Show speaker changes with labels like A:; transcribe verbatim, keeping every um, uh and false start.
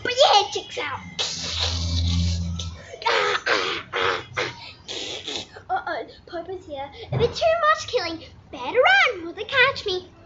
A: But your head sticks out. Uh-oh, Piper's here. A bit too much killing. Better run, will they catch me?